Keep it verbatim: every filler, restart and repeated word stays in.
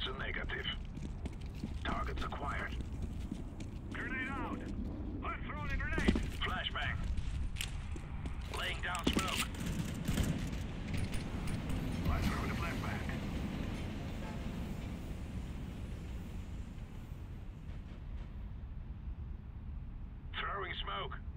That's a negative. Targets acquired. Grenade out! I'm throwing a grenade! Flashbang! Laying down smoke. I'm throwing a flashbang. Throwing smoke.